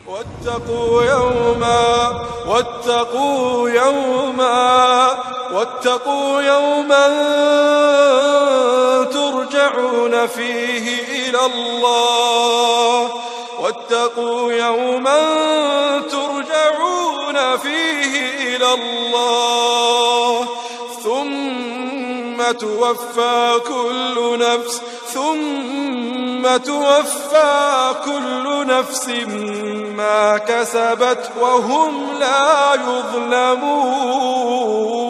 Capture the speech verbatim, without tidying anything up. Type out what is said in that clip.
واتقوا يوما واتقوا يوما واتقوا يوما ترجعون فيه إلى الله واتقوا يوما ترجعون فيه إلى الله ثم توفى كل نفس ثم توفى كل نفس ما كسبت وهم لا يظلمون.